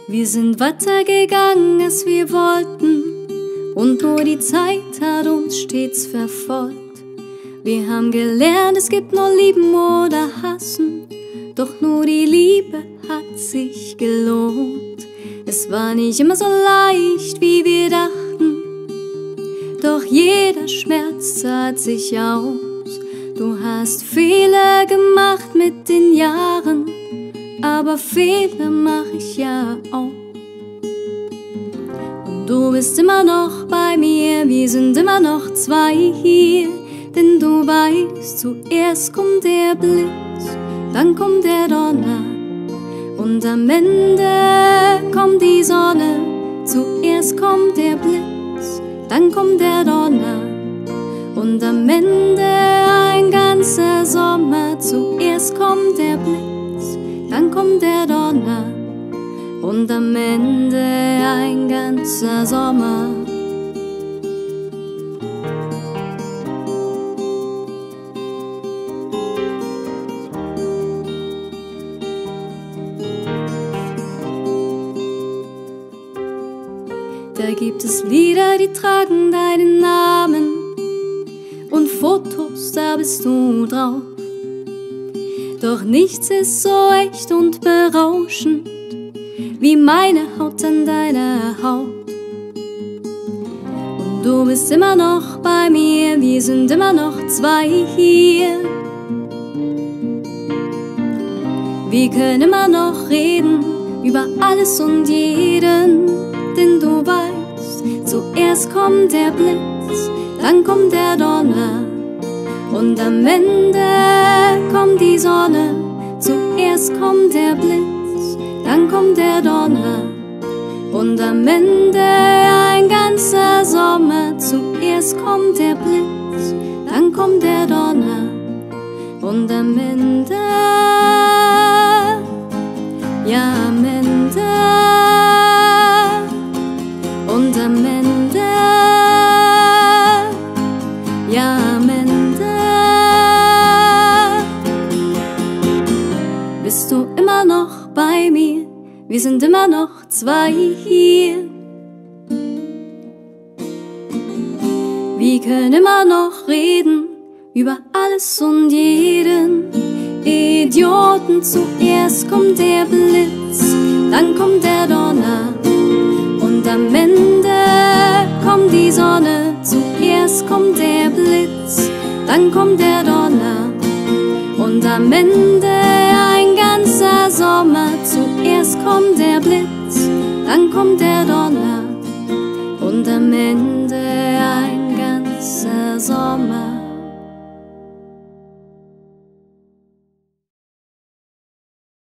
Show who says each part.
Speaker 1: Wir sind weitergegangen, als wir wollten, und nur die Zeit hat uns stets verfolgt. Wir haben gelernt, es gibt nur Lieben oder Hassen, doch nur die Liebe hat sich gelohnt. Es war nicht immer so leicht, wie wir dachten, doch jeder Schmerz zahlt sich aus. Du hast Fehler gemacht mit den Jahren, aber Fehler mach ich ja auch. Und du bist immer noch bei mir, wir sind immer noch zwei hier. Denn du weißt, zuerst kommt der Blitz, dann kommt der Donner und am Ende kommt die Sonne. Zuerst kommt der Blitz, dann kommt der Donner und am Ende ein ganzer Sommer. Zuerst kommt der Blitz, dann kommt der Donner und am Ende ein ganzer Sommer. Da gibt es Lieder, die tragen deinen Namen und Fotos, da bist du drauf. Doch nichts ist so echt und berauschend wie meine Haut an deiner Haut. Und du bist immer noch bei mir, wir sind immer noch zwei hier. Wir können immer noch reden über alles und jeden, denn du weißt, zuerst kommt der Blitz, dann kommt der Donner und am Ende kommt die Sonne. Zuerst kommt der Blitz, dann kommt der Donner und am Ende ein ganzer Sommer. Zuerst kommt der Blitz, dann kommt der Donner und am Ende, ja am Ende, und am Ende, ja am Ende, bist du immer noch bei mir, wir sind immer noch zwei hier. Wir können immer noch reden über alles und jeden. Idioten, zuerst kommt der Blitz, dann kommt der Donner und am Ende kommt die Sonne. Zuerst kommt der Blitz, dann kommt der Donner und am Ende ein ganzer Sommer. Zuerst kommt der Blitz, dann kommt der Donner und am Ende